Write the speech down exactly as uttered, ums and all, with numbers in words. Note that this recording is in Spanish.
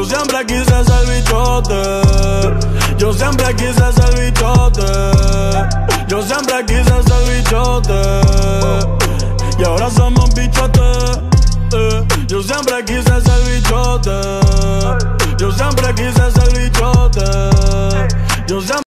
siempre quise ser bichote. Yo siempre quise ser bichote. Yo siempre quise ser bichote. Y ahora somos bichotes. eh. Yo siempre quise ser bichote. Yo siempre quise ser bichote. Yo siempre